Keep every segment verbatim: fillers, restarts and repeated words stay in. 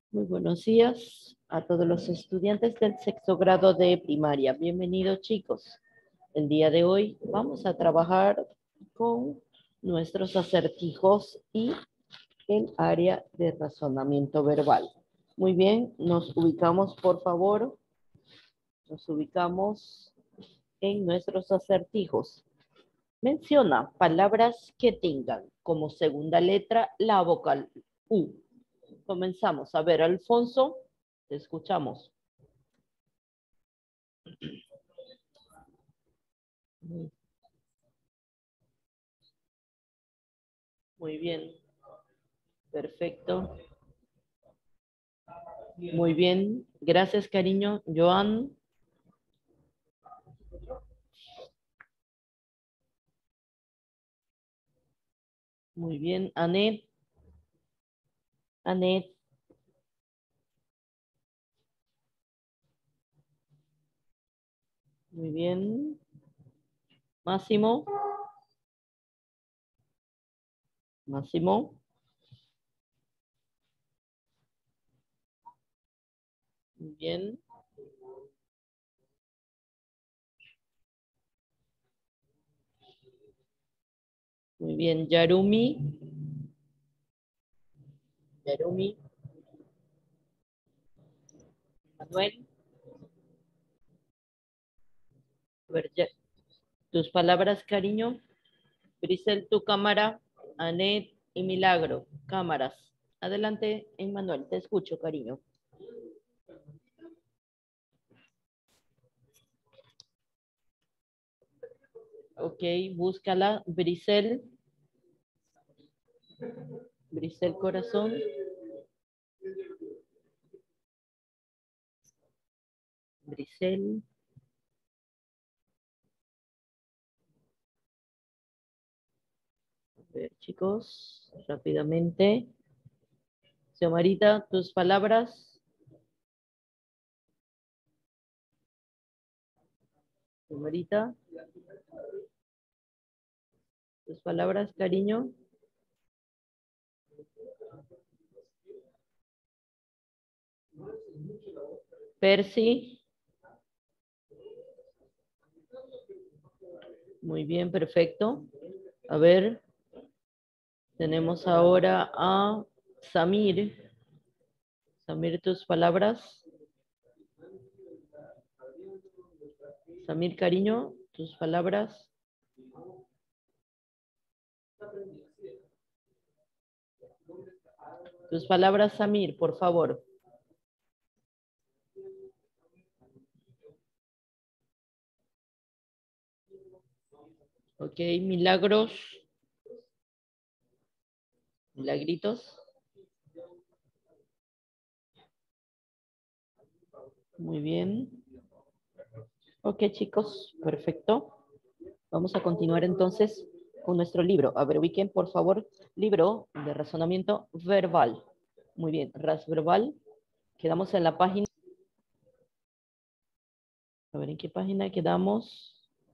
Muy buenos días a todos los estudiantes del sexto grado de primaria. Bienvenidos, chicos. El día de hoy vamos a trabajar con nuestros acertijos y el área de razonamiento verbal. Muy bien, nos ubicamos, por favor, nos ubicamos en nuestros acertijos. Menciona palabras que tengan como segunda letra la vocal U. Comenzamos. A ver, Alfonso, te escuchamos. Muy bien, perfecto. Muy bien, gracias, cariño. Joan. Muy bien, Anet. Anet. Muy bien. Máximo. Máximo. Muy bien. Muy bien, Yarumi. Yarumi. Manuel. A ver, ya- tus palabras, cariño. Grisel, tu cámara. Anet y Milagro. Cámaras. Adelante, Emmanuel. Te escucho, cariño. Ok, búscala. Brisel. Brisel Corazón. Brisel. A ver, chicos, rápidamente. Xiomarita, tus palabras. Xiomarita, tus palabras, cariño. Percy. Muy bien, perfecto. A ver, tenemos ahora a Samir. Samir, tus palabras. Samir, cariño, tus palabras. Tus palabras, Samir, por favor. Ok, Milagros. Milagritos. Muy bien. Ok, chicos, perfecto. Vamos a continuar entonces con nuestro libro. A ver, ubiquen, por favor, libro de razonamiento verbal. Muy bien, ras verbal. Quedamos en la página. A ver, ¿en qué página quedamos?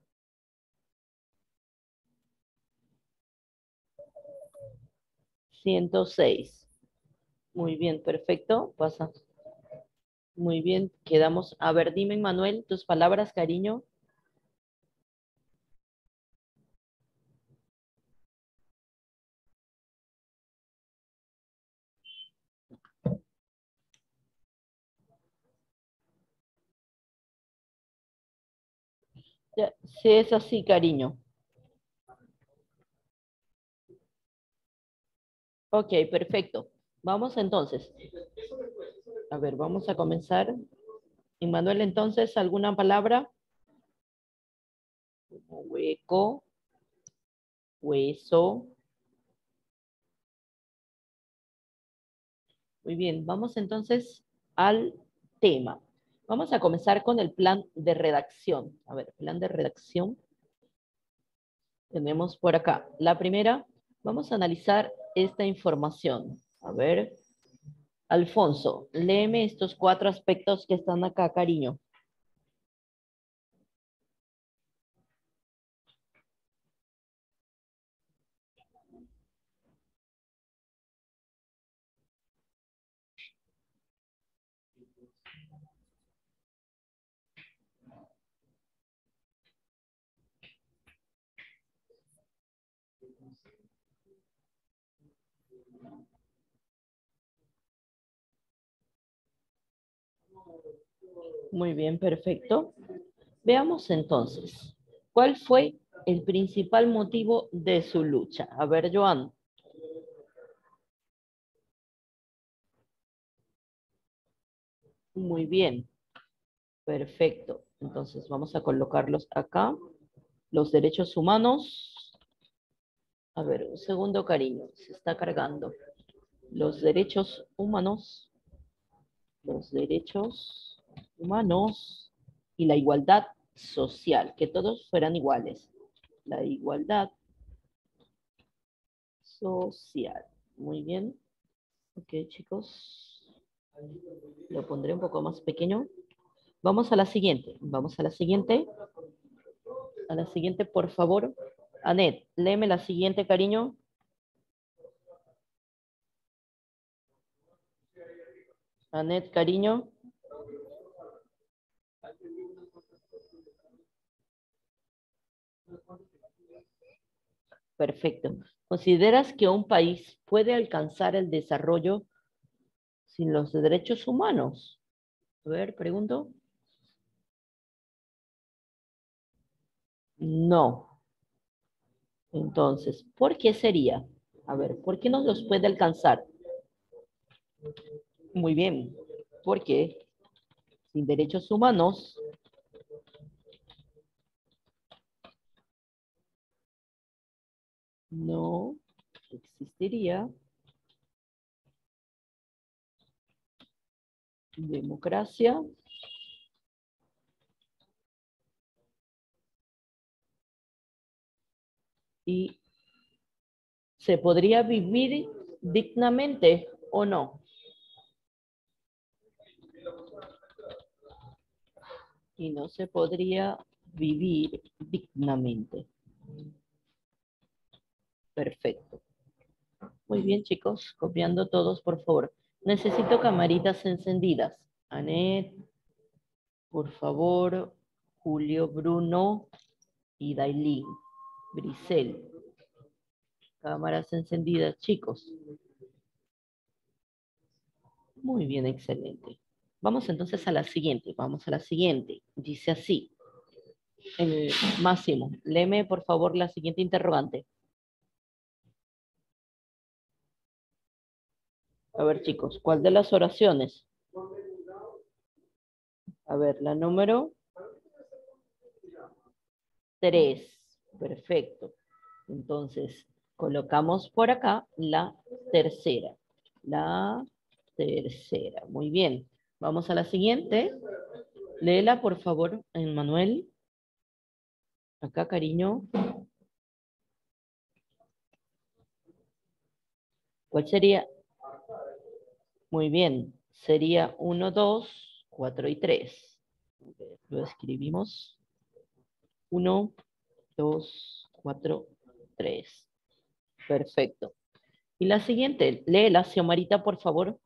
ciento seis. Muy bien, perfecto. Pasa. Muy bien, quedamos. A ver, dime, Manuel, tus palabras, cariño. Ya, sí, es así, cariño. Ok, perfecto. Vamos entonces. A ver, vamos a comenzar. Y Manuel, entonces, ¿alguna palabra? Hueco, hueso. Muy bien, vamos entonces al tema. Vamos a comenzar con el plan de redacción. A ver, plan de redacción. Tenemos por acá. La primera, vamos a analizar esta información. A ver, Alfonso, léeme estos cuatro aspectos que están acá, cariño. Muy bien, perfecto. Veamos entonces, ¿cuál fue el principal motivo de su lucha? A ver, Joan. Muy bien, perfecto. Entonces vamos a colocarlos acá. Los derechos humanos. A ver, un segundo, cariño. Se está cargando. Los derechos humanos. Los derechos humanos y la igualdad social. Que todos fueran iguales. La igualdad social. Muy bien. Ok, chicos. Lo pondré un poco más pequeño. Vamos a la siguiente. Vamos a la siguiente. A la siguiente, por favor. Anet, léeme la siguiente, cariño. Anet, cariño. Perfecto. ¿Consideras que un país puede alcanzar el desarrollo sin los derechos humanos? A ver, pregunto. No. Entonces, ¿por qué sería? A ver, ¿por qué no los puede alcanzar? Muy bien. Porque sin derechos humanos no existiría democracia y se podría vivir dignamente o no. Y no se podría vivir dignamente. Perfecto. Muy bien, chicos. Copiando todos, por favor. Necesito camaritas encendidas. Anet, por favor. Julio, Bruno y Dailin. Brisel. Cámaras encendidas, chicos. Muy bien, excelente. Vamos entonces a la siguiente. Vamos a la siguiente. Dice así. El Máximo, léeme por favor la siguiente interrogante. A ver, chicos, ¿cuál de las oraciones? A ver, la número tres. Perfecto. Entonces, colocamos por acá la tercera. La tercera. Muy bien. Vamos a la siguiente. Léela, por favor, Manuel. Acá, cariño. ¿Cuál sería? Muy bien. Sería uno, dos, cuatro y tres. Lo escribimos. Uno, dos, cuatro, tres. Perfecto. Y la siguiente, léela, Xiomarita, por favor.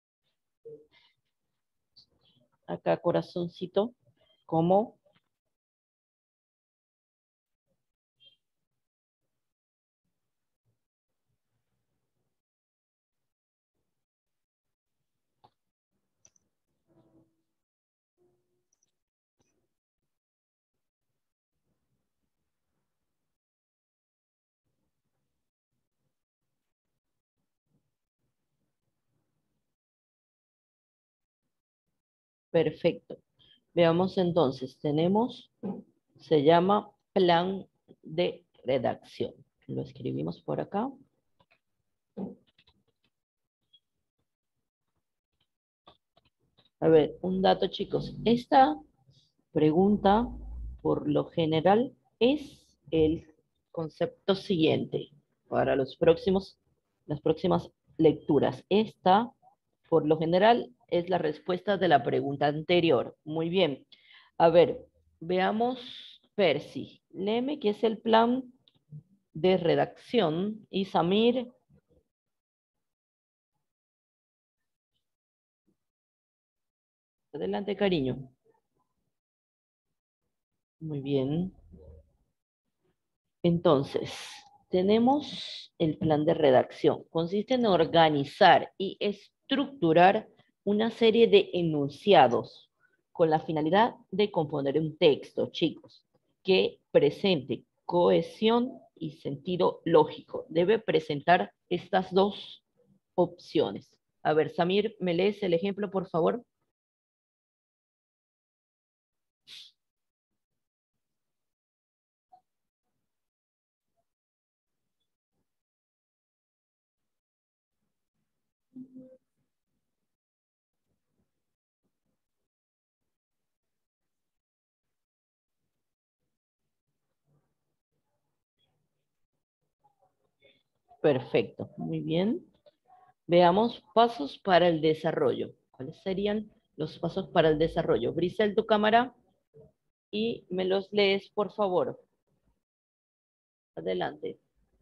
Acá, corazoncito. ¿Cómo? Perfecto. Veamos entonces, tenemos, se llama plan de redacción. Lo escribimos por acá. A ver, un dato, chicos. Esta pregunta, por lo general, es el concepto siguiente para los próximos, las próximas lecturas. Esta, por lo general, es la respuesta de la pregunta anterior. Muy bien. A ver, veamos, Percy. Léeme qué es el plan de redacción. Y Samir, adelante, cariño. Muy bien. Entonces, tenemos el plan de redacción. Consiste en organizar y estructurar una serie de enunciados con la finalidad de componer un texto, chicos, que presente cohesión y sentido lógico. Debe presentar estas dos opciones. A ver, Samir, ¿me lees el ejemplo, por favor? Perfecto, muy bien. Veamos pasos para el desarrollo. ¿Cuáles serían los pasos para el desarrollo? Brisel, tu cámara y me los lees, por favor. Adelante.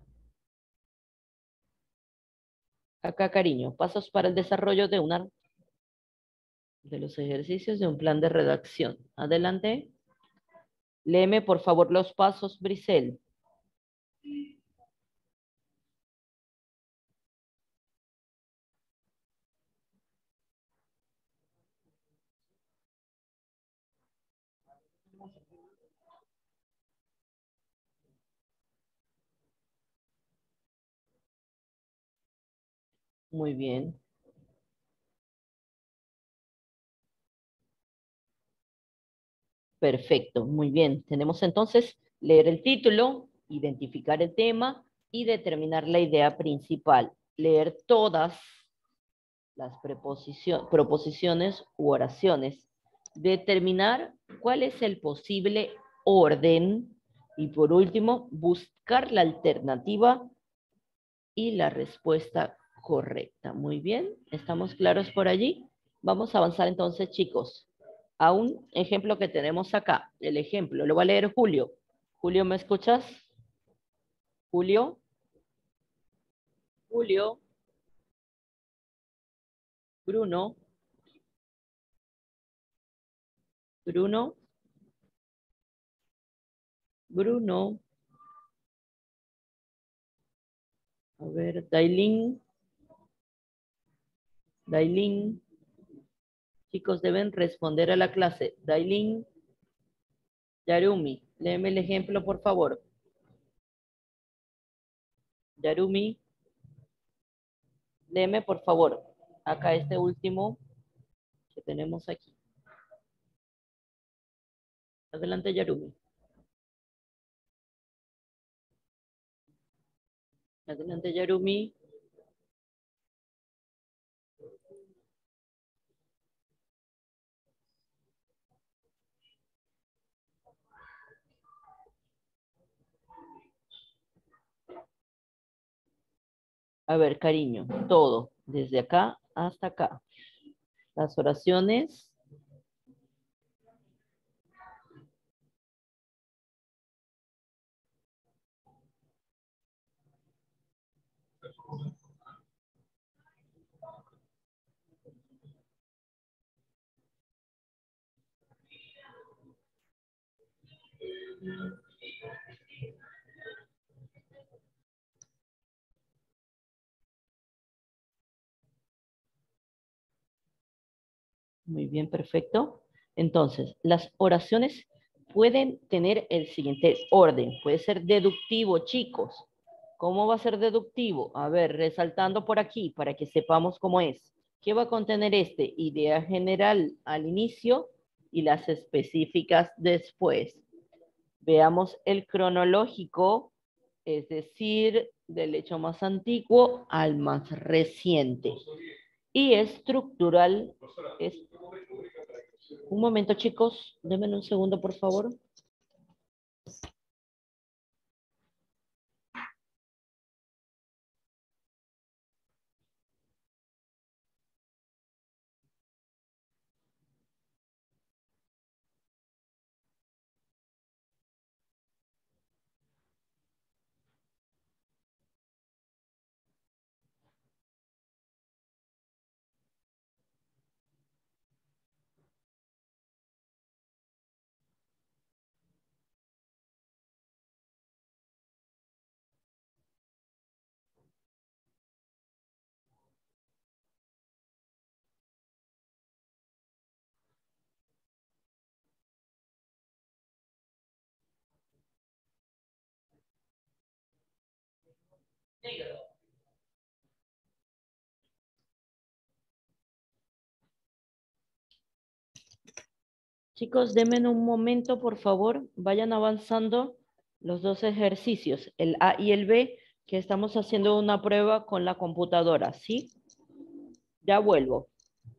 Acá, cariño, pasos para el desarrollo de una de los ejercicios de un plan de redacción. Adelante. Léeme, por favor, los pasos, Brisel. Muy bien. Perfecto, muy bien. Tenemos entonces leer el título, identificar el tema y determinar la idea principal. Leer todas las preposicio- proposiciones u oraciones. Determinar cuál es el posible orden. Y por último, buscar la alternativa y la respuesta correcta. Muy bien, ¿estamos claros por allí? Vamos a avanzar entonces, chicos, a un ejemplo que tenemos acá. El ejemplo, lo va a leer Julio. Julio, ¿me escuchas? Julio, Julio, Bruno, Bruno, Bruno. A ver, Dailin, Dailin. Chicos, deben responder a la clase. Dailin, Yarumi, léeme el ejemplo, por favor. Yarumi, léeme, por favor. Acá este último que tenemos aquí. Adelante, Yarumi. Adelante, Yarumi. A ver, cariño, todo, desde acá hasta acá. Las oraciones. Muy bien, perfecto. Entonces, las oraciones pueden tener el siguiente orden. Puede ser deductivo, chicos. ¿Cómo va a ser deductivo? A ver, resaltando por aquí para que sepamos cómo es. ¿Qué va a contener este? Idea general al inicio y las específicas después. Veamos el cronológico, es decir, del hecho más antiguo al más reciente. Y estructural es... Un momento, chicos, denme un segundo, por favor. Chicos, denme un momento, por favor. Vayan avanzando los dos ejercicios, el A y el B, que estamos haciendo una prueba con la computadora, ¿sí? Ya vuelvo.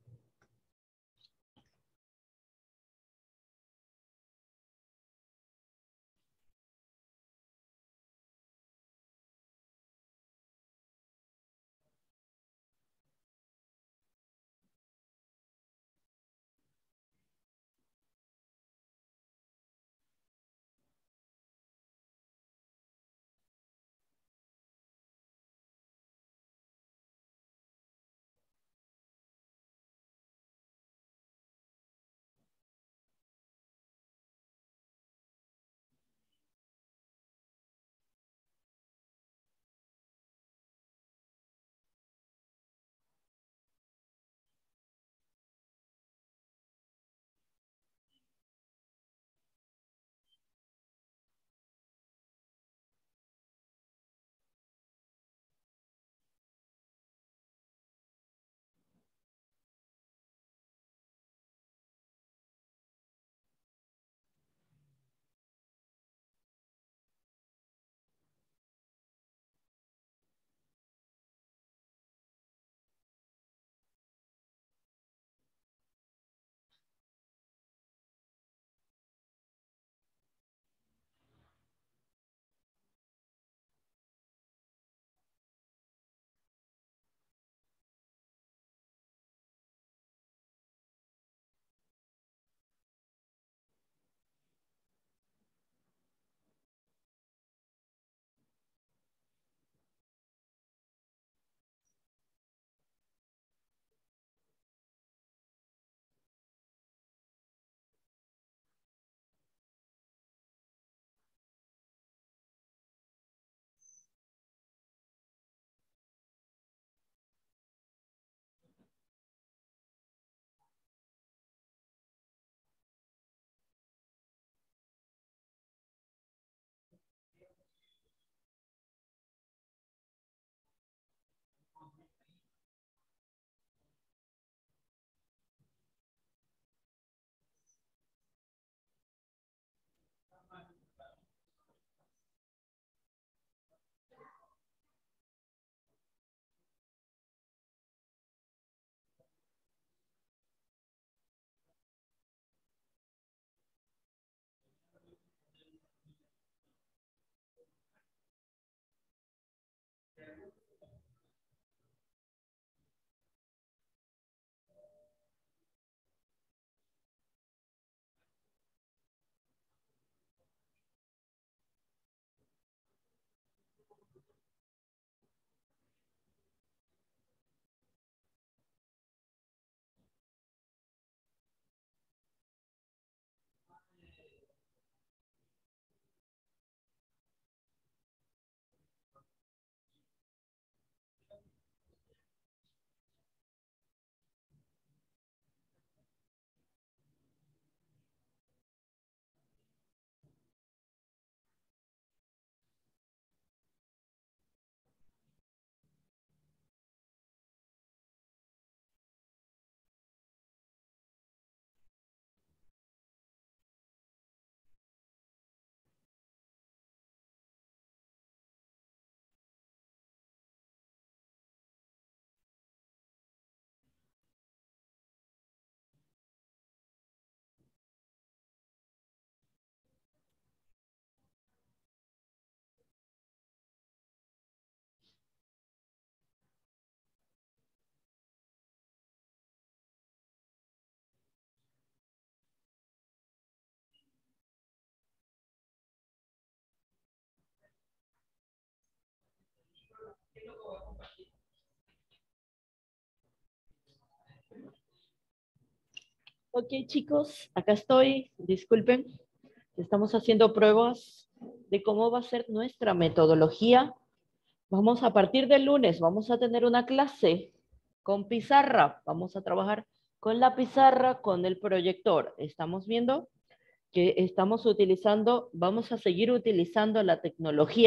Ok, chicos, acá estoy. Disculpen, estamos haciendo pruebas de cómo va a ser nuestra metodología. Vamos a partir del lunes, vamos a tener una clase con pizarra. Vamos a trabajar con la pizarra, con el proyector. Estamos viendo que estamos utilizando, vamos a seguir utilizando la tecnología.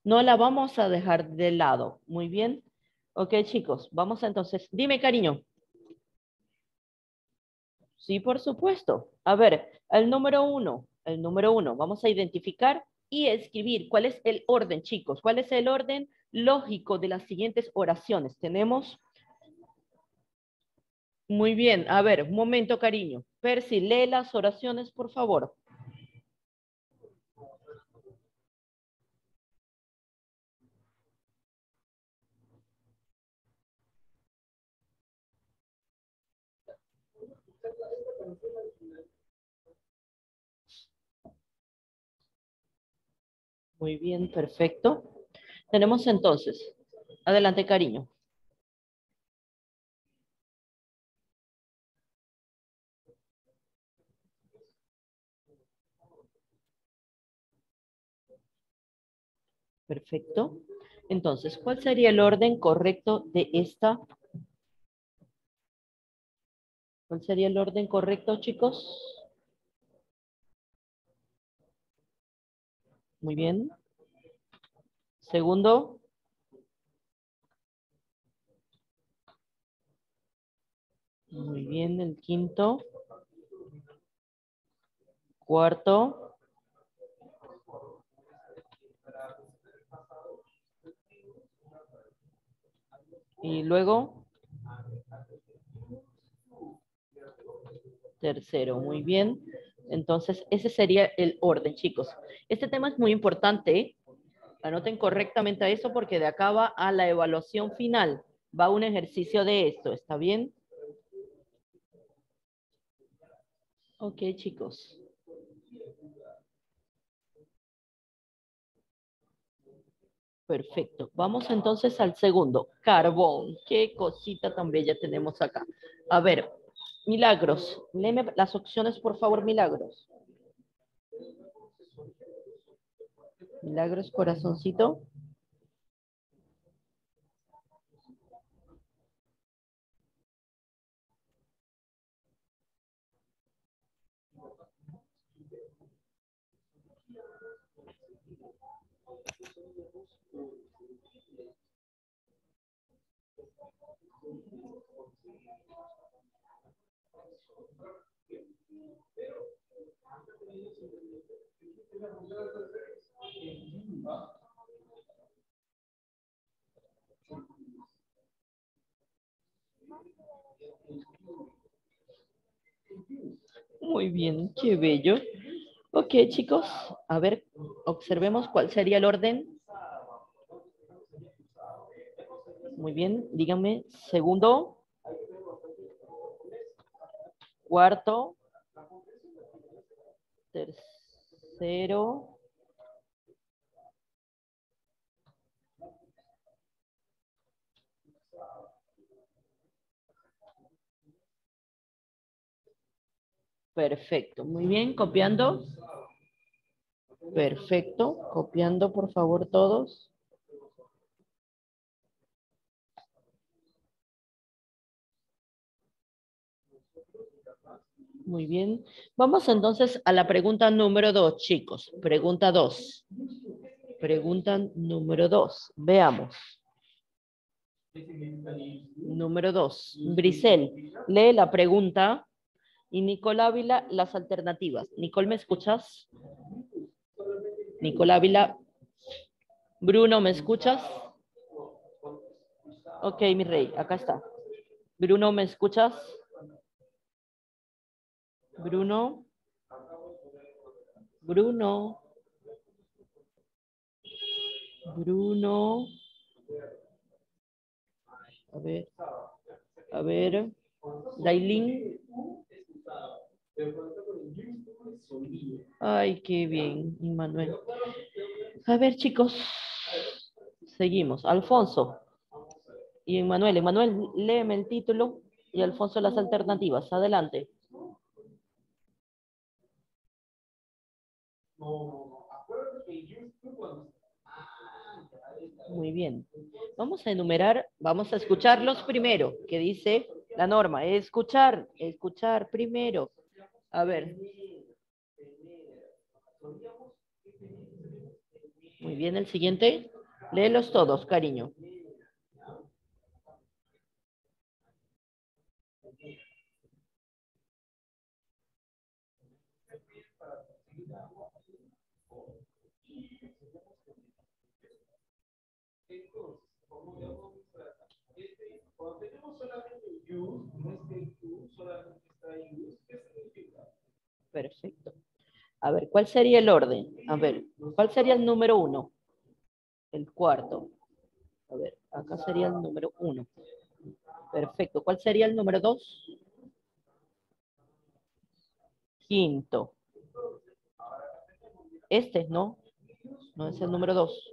No la vamos a dejar de lado. Muy bien. Ok, chicos, vamos entonces. Dime, cariño. Sí, por supuesto. A ver, el número uno, el número uno, vamos a identificar y escribir cuál es el orden, chicos. ¿Cuál es el orden lógico de las siguientes oraciones? Tenemos, muy bien, a ver, un momento, cariño. Percy, lee las oraciones, por favor. Muy bien, perfecto. Tenemos entonces, adelante, cariño. Perfecto. Entonces, ¿cuál sería el orden correcto de esta? ¿Cuál sería el orden correcto, chicos? Muy bien. Segundo. Muy bien, el quinto. Cuarto. Y luego, tercero. Muy bien. Entonces, ese sería el orden, chicos. Este tema es muy importante, ¿eh? Anoten correctamente a eso porque de acá va a la evaluación final. Va un ejercicio de esto, ¿está bien? Ok, chicos. Perfecto. Vamos entonces al segundo. Carbón. Qué cosita tan bella tenemos acá. A ver, Milagros. Léeme las opciones, por favor, Milagros. Milagros, corazoncito. Muy bien, qué bello. Ok, chicos. A ver, observemos cuál sería el orden. Muy bien, díganme. Segundo, cuarto, tercero. Perfecto. Muy bien, copiando. Perfecto. Copiando, por favor, todos. Muy bien. Vamos entonces a la pregunta número dos, chicos. Pregunta dos. Pregunta número dos. Veamos. Número dos. Brisel, lee la pregunta y Nicole Ávila las alternativas. Nicole, ¿me escuchas? Nicole Ávila. Bruno, ¿me escuchas? Ok, mi rey, acá está. Bruno, ¿me escuchas? Bruno. Bruno. Bruno. A ver. A ver. Dailin. Ay, qué bien, Manuel. A ver, chicos. Seguimos. Alfonso y Manuel. Emanuel, léeme el título y Alfonso las alternativas. Adelante. Muy bien. Vamos a enumerar, vamos a escucharlos primero, que dice la norma. Escuchar, escuchar primero. A ver. Muy bien, el siguiente. Léelos todos, cariño. Cuando tenemos solamente use, no es que use, solamente está use, ¿qué significa? Perfecto. A ver, ¿cuál sería el orden? A ver, ¿cuál sería el número uno? El cuarto. A ver, acá sería el número uno. Perfecto. ¿Cuál sería el número dos? Quinto. Este, ¿no? No es el número dos.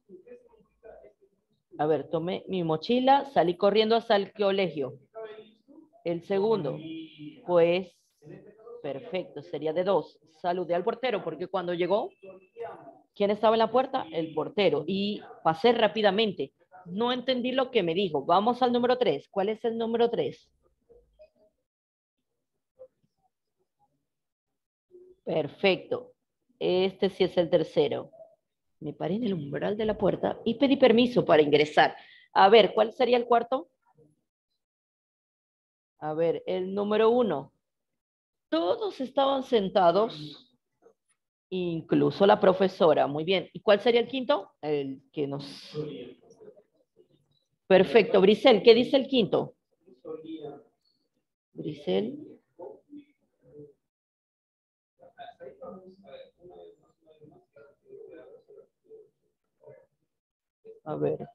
A ver, tomé mi mochila, salí corriendo hasta el colegio. El segundo, pues, perfecto, sería de dos. Saludé al portero porque cuando llegó, ¿quién estaba en la puerta? El portero. Y pasé rápidamente. No entendí lo que me dijo. Vamos al número tres. ¿Cuál es el número tres? Perfecto. Este sí es el tercero. Me paré en el umbral de la puerta y pedí permiso para ingresar. A ver, ¿cuál sería el cuarto? A ver, el número uno. Todos estaban sentados, incluso la profesora. Muy bien. ¿Y cuál sería el quinto? El que nos... Perfecto. Brisel, ¿qué dice el quinto? Brisel. A ver.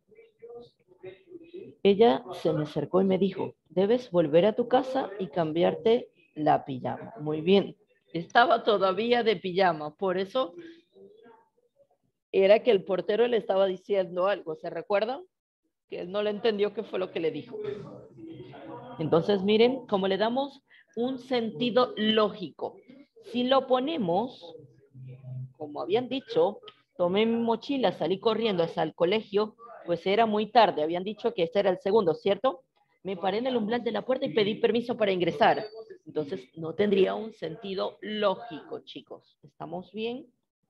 Ella se me acercó y me dijo, debes volver a tu casa y cambiarte la pijama. Muy bien. Estaba todavía de pijama, por eso era que el portero le estaba diciendo algo. ¿Se recuerdan? Que él no le entendió qué fue lo que le dijo. Entonces, miren, como le damos un sentido lógico. Si lo ponemos, como habían dicho, tomé mi mochila, salí corriendo hasta el colegio, pues era muy tarde. Habían dicho que este era el segundo, ¿cierto? Me paré en el umbral de la puerta y pedí permiso para ingresar. Entonces, no tendría un sentido lógico, chicos. ¿Estamos bien?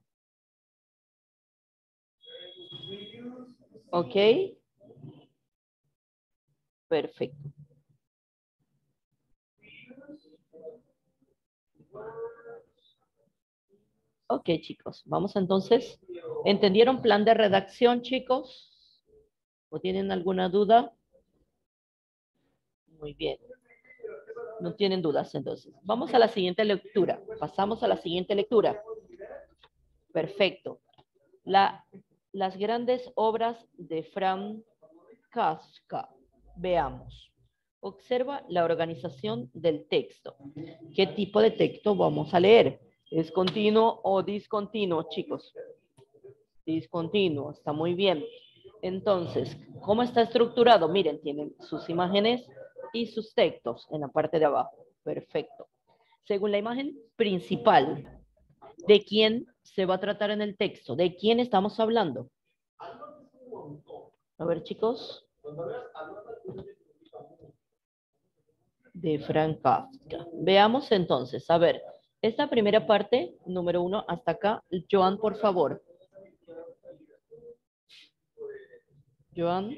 ¿Ok? Perfecto. Ok, chicos. Vamos entonces. ¿Entendieron plan de redacción, chicos? ¿O tienen alguna duda? Muy bien. No tienen dudas, entonces. Vamos a la siguiente lectura. Pasamos a la siguiente lectura. Perfecto. La, las grandes obras de Franz Kafka. Veamos. Observa la organización del texto. ¿Qué tipo de texto vamos a leer? ¿Es continuo o discontinuo, chicos? Discontinuo, está muy bien. Entonces, ¿cómo está estructurado? Miren, tienen sus imágenes y sus textos en la parte de abajo. Perfecto. Según la imagen principal, ¿de quién se va a tratar en el texto? ¿De quién estamos hablando? A ver, chicos. De Frank Kafka. Veamos entonces, a ver, esta primera parte, número uno, hasta acá. Joan, por favor. Joan.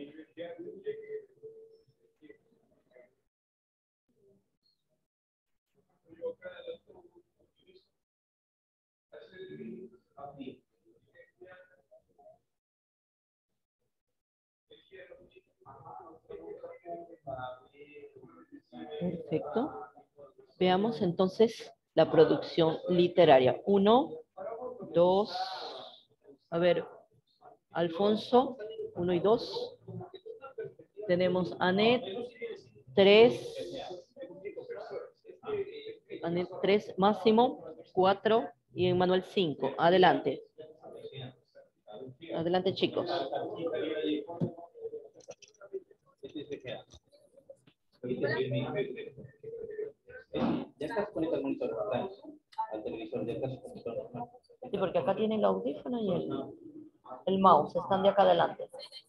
Perfecto. Veamos entonces la producción literaria. Uno, dos, a ver, Alfonso, uno y dos. Tenemos Anet, tres, Anet, tres, Máximo, cuatro y Manuel, cinco. Adelante. Adelante, chicos. Ya estás conectado al monitor, ¿verdad? Al televisor, ya estás conectado normal. Sí, porque acá tienen el audífono y el, el mouse, están de acá adelante.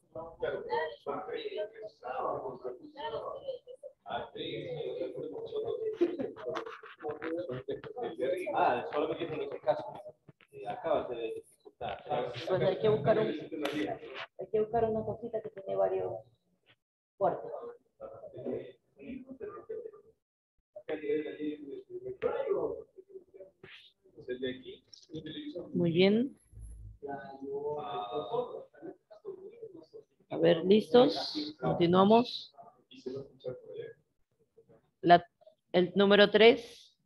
Ah, solamente en este caso. Acabas de dificultar. Pues hay que buscar un, buscar una cosita que tiene varios cuartos. Muy bien. A ver, ¿listos? Continuamos. La, el número tres.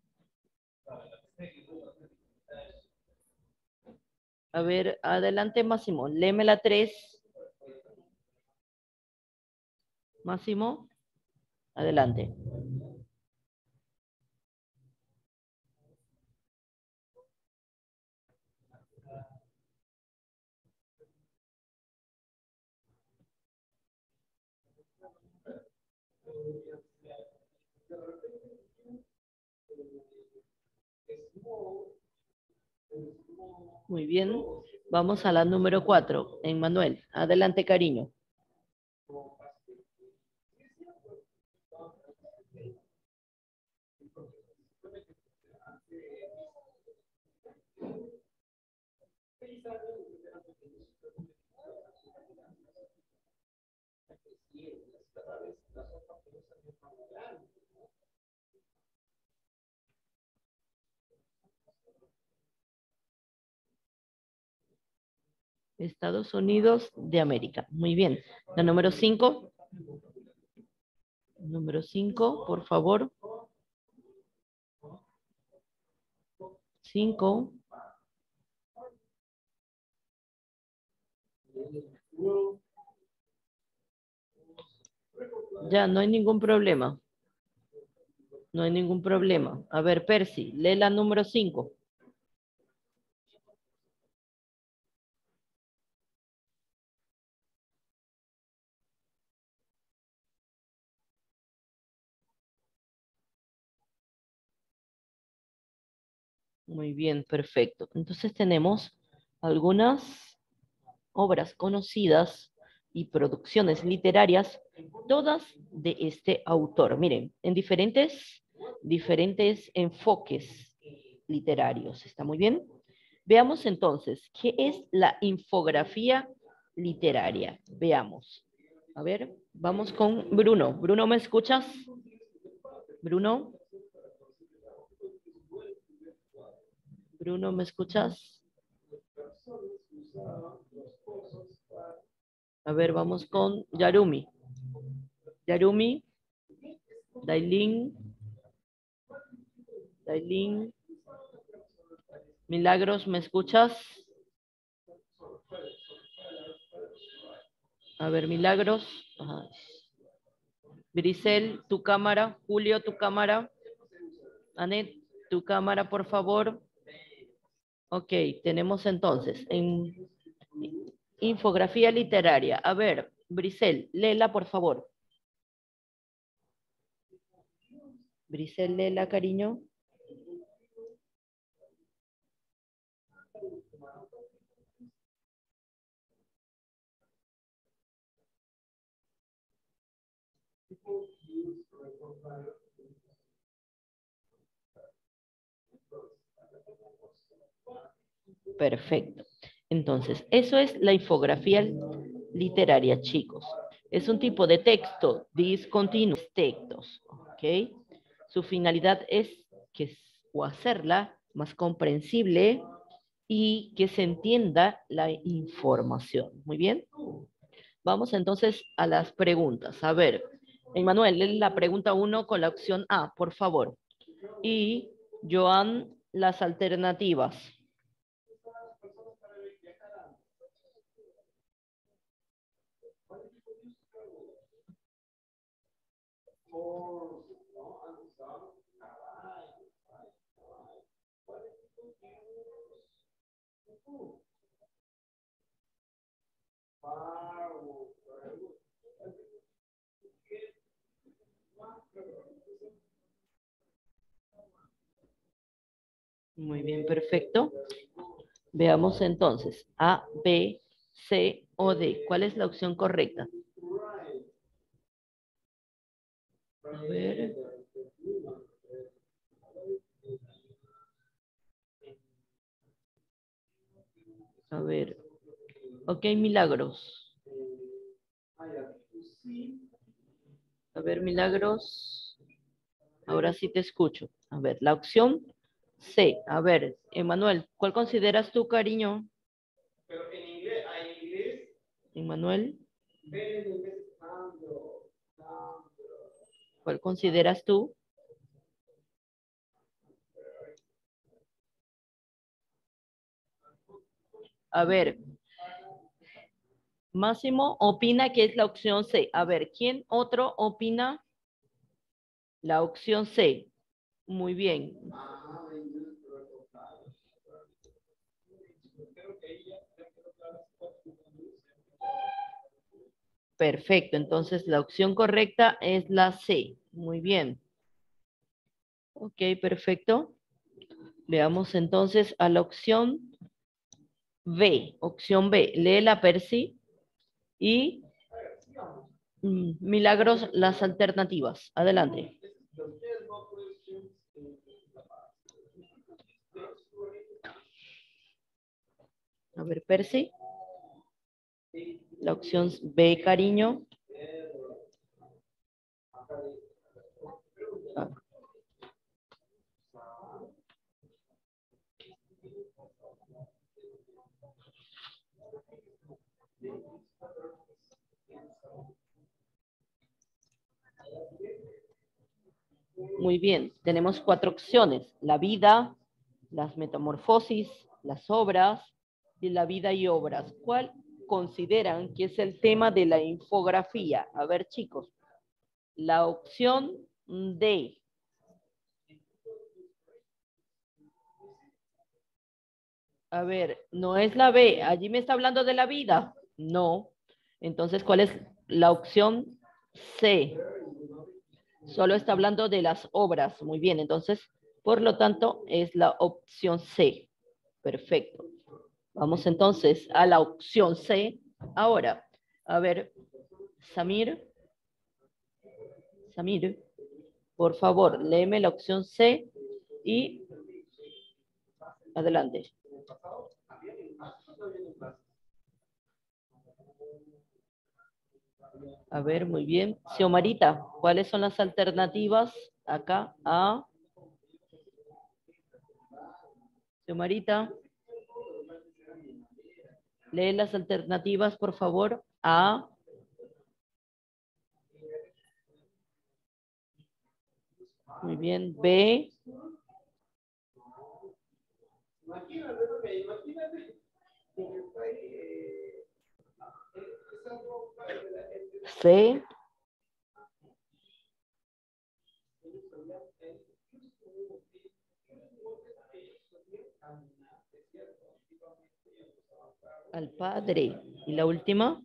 A ver, adelante, Máximo. Léeme la tres. Máximo, adelante. Muy bien. Vamos a la número cuatro. Emmanuel, adelante, cariño. Estados Unidos de América. Muy bien. La número cinco. Número cinco, por favor. cinco. Ya, no hay ningún problema. No hay ningún problema. A ver, Percy, lee la número cinco. Muy bien, perfecto. Entonces tenemos algunas obras conocidas y producciones literarias, todas de este autor. Miren, en diferentes, diferentes enfoques literarios. ¿Está muy bien? Veamos entonces, ¿qué es la infografía literaria? Veamos. A ver, vamos con Bruno. Bruno, ¿me escuchas? Bruno. Bruno, ¿me escuchas? A ver, vamos con Yarumi. Yarumi. Dailin. Dailin. Milagros, ¿me escuchas? A ver, Milagros. Ajá. Grisel, tu cámara. Julio, tu cámara. Anet, tu cámara, por favor. Ok, tenemos entonces en infografía literaria. A ver, Brisel, léela, por favor. Brisel, léela, cariño. Perfecto. Entonces, eso es la infografía literaria, chicos. Es un tipo de texto discontinuo, textos, ¿ok? Su finalidad es que, o hacerla más comprensible y que se entienda la información. Muy bien. Vamos entonces a las preguntas. A ver, Emanuel, lee la pregunta uno con la opción A, por favor. Y Joan, las alternativas. Muy bien, perfecto. Veamos entonces, A, B, C o D. ¿Cuál es la opción correcta? A ver. A ver. Ok, Milagros. A ver, Milagros. Ahora sí te escucho. A ver, la opción C. A ver, Emanuel, ¿cuál consideras tú, cariño? Pero en inglés, ah, en inglés. Emanuel, Ven en inglés. Cambio, cambio. ¿cuál consideras tú? A ver, Máximo opina que es la opción C. A ver, ¿quién otro opina la opción C? Muy bien. Perfecto, entonces la opción correcta es la C. Muy bien. Ok, perfecto. Veamos entonces a la opción B. Opción B. Léela, Percy. Y mm, Milagros, las alternativas. Adelante. A ver, Percy. La opción B, cariño. Ah. Muy bien, tenemos cuatro opciones. La vida, las metamorfosis, las obras y la vida y obras. ¿Cuál consideran que es el tema de la infografía? A ver, chicos. La opción D. A ver, no es la B. Allí me está hablando de la vida. No. Entonces, ¿cuál es la opción C? Solo está hablando de las obras. Muy bien, entonces, por lo tanto, es la opción C. Perfecto. Vamos entonces a la opción C. Ahora, a ver, Samir. Samir, por favor, léeme la opción C y adelante. A ver, muy bien. Xiomarita, ¿cuáles son las alternativas acá? A. Xiomarita. Lee las alternativas, por favor. A. Muy bien. B. Imagínate, imagínate. C. Al padre. ¿Y la última?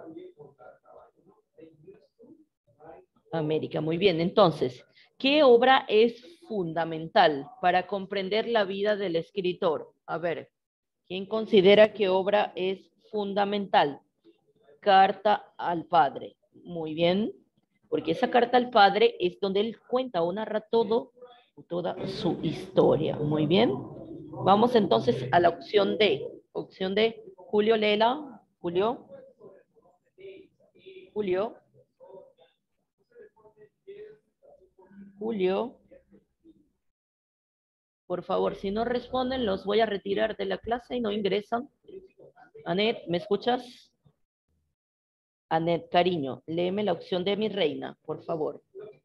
América. Muy bien. Entonces, ¿qué obra es fundamental para comprender la vida del escritor? A ver, ¿quién considera que obra es fundamental? Carta al padre. Muy bien. Porque esa carta al padre es donde él cuenta o narra todo, toda su historia. Muy bien. Vamos entonces a la opción D. Opción D. Julio Lela. Julio. Julio. Julio. Por favor, si no responden, los voy a retirar de la clase y no ingresan. Anet, ¿me escuchas? Anet, cariño, léeme la opción de mi reina, por favor.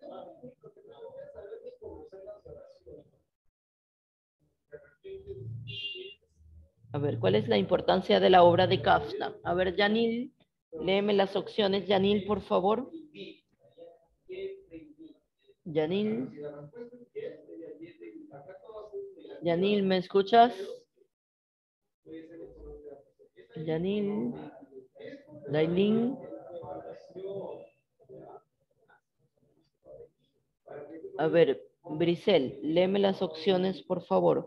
A ver, ¿cuál es la importancia de la obra de Kafka? A ver, Yanil, léeme las opciones, Yanil, por favor. Yanil. Yanil, ¿me escuchas? Yanil. Dailin. A ver, Brisel, léeme las opciones, por favor.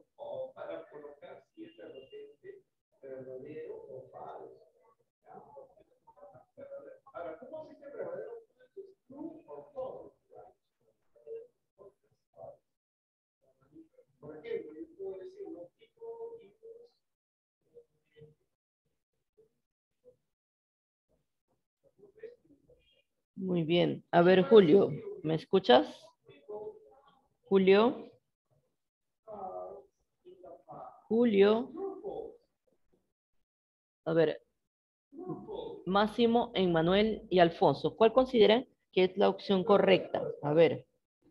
Muy bien. A ver, Julio, ¿me escuchas? Julio. Julio. A ver, Máximo, Emmanuel y Alfonso. ¿Cuál consideran que es la opción correcta? A ver,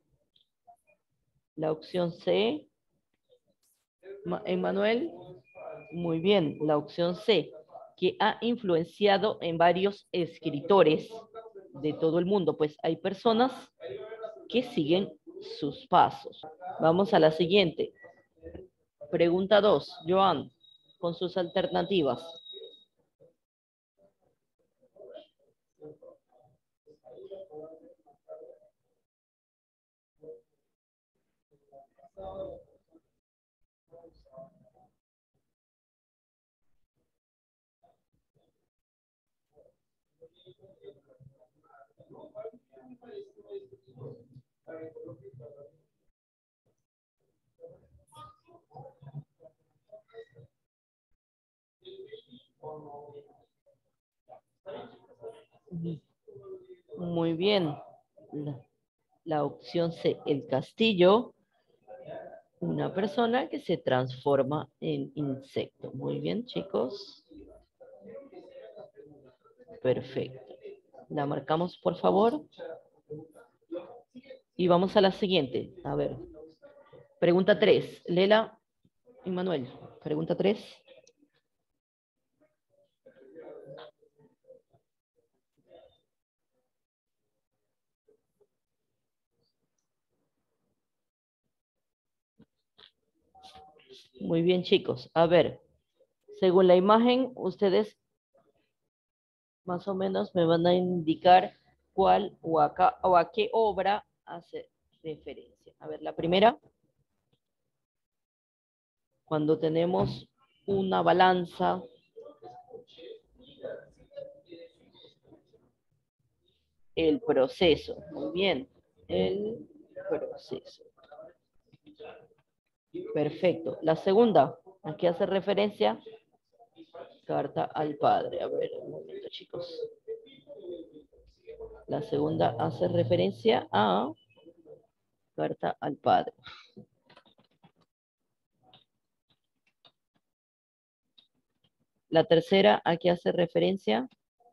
la opción C. Ma- Emmanuel, muy bien. La opción C, que ha influenciado en varios escritores de todo el mundo, pues hay personas que siguen sus pasos. Vamos a la siguiente. Pregunta dos, Joan, con sus alternativas. Muy bien. La, la opción C, el castillo, una persona que se transforma en insecto. Muy bien, chicos. Perfecto. La marcamos, por favor. Y vamos a la siguiente. A ver. Pregunta tres. Lela y Manuel. Pregunta tres. Muy bien, chicos. A ver. Según la imagen, ustedes más o menos me van a indicar cuál o a, ca- o a qué obra hace referencia. A ver, la primera, cuando tenemos una balanza, el proceso. Muy bien, el proceso. Perfecto. La segunda, ¿a qué hace referencia? Carta al padre. A ver, un momento, chicos. La segunda hace referencia a carta al padre. La tercera, ¿a qué hace referencia?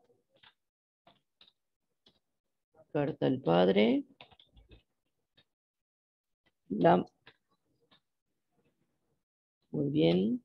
Carta al padre. La... Muy bien.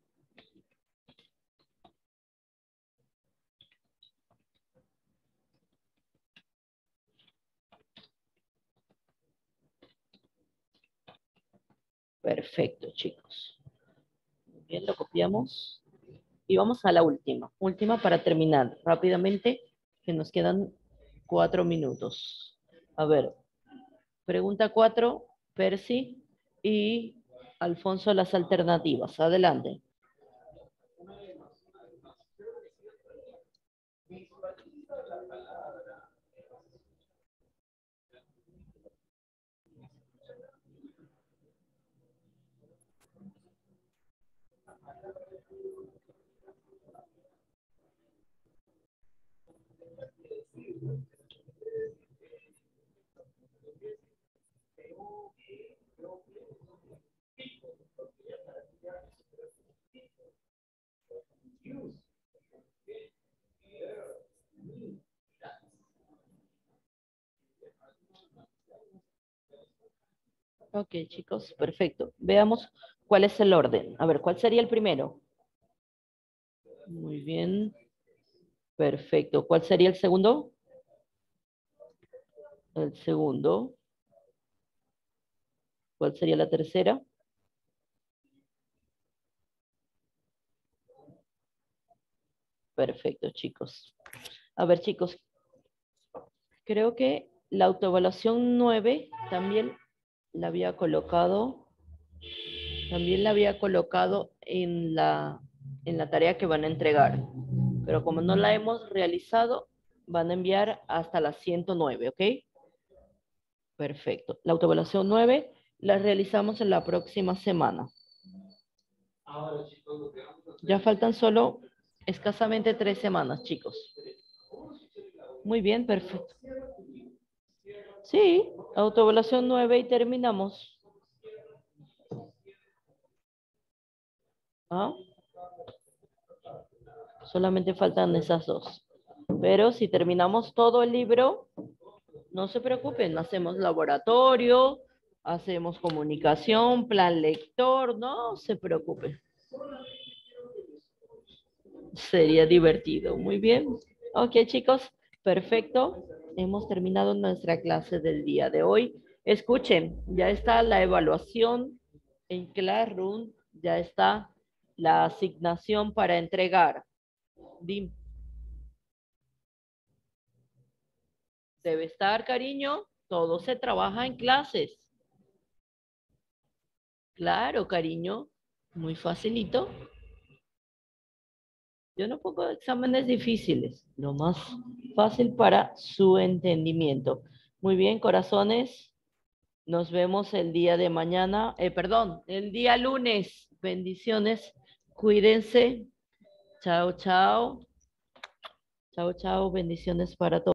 Perfecto, chicos. Muy bien, lo copiamos. Y vamos a la última. Última para terminar rápidamente, que nos quedan cuatro minutos. A ver, pregunta cuatro, Percy y Alfonso, las alternativas. Adelante. Ok, chicos, perfecto. Veamos cuál es el orden. A ver, ¿cuál sería el primero? Muy bien, perfecto. ¿Cuál sería el segundo? El segundo. ¿Cuál sería la tercera? Perfecto, chicos. A ver, chicos, creo que la autoevaluación nueve también la había colocado, también la había colocado en la, en la tarea que van a entregar. Pero como no la hemos realizado, van a enviar hasta la ciento nueve, ¿ok? Perfecto. La autoevaluación nueve la realizamos en la próxima semana. Ya faltan solo escasamente tres semanas, chicos. Muy bien, perfecto. Sí, autoevaluación nueve y terminamos. ¿Ah? Solamente faltan esas dos. Pero si terminamos todo el libro, no se preocupen, hacemos laboratorio, hacemos comunicación, plan lector, no se preocupen. Sería divertido. Muy bien. Ok, chicos, perfecto. Hemos terminado nuestra clase del día de hoy. Escuchen, ya está la evaluación en Classroom, ya está la asignación para entregar. Dim- Debe estar, cariño. Todo se trabaja en clases. Claro, cariño. Muy facilito. Yo no pongo exámenes difíciles, lo más fácil para su entendimiento. Muy bien, corazones. Nos vemos el día de mañana, eh, perdón, el día lunes. Bendiciones. Cuídense. Chao, chao. Chao, chao. Bendiciones para todos.